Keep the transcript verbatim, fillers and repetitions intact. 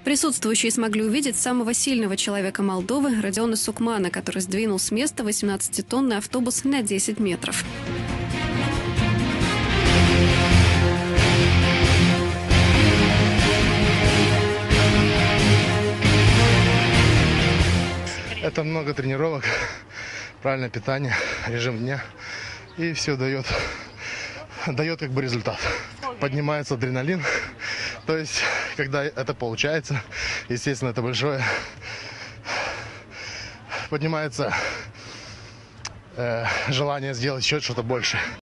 Присутствующие смогли увидеть самого сильного человека Молдовы Родиона Сукмана, который сдвинул с места восемнадцатитонный автобус на десять метров. Это много тренировок, правильное питание, режим дня, и все дает, дает как бы результат. Поднимается адреналин, то есть, когда это получается, естественно, это большое, поднимается э, желание сделать еще что-то больше.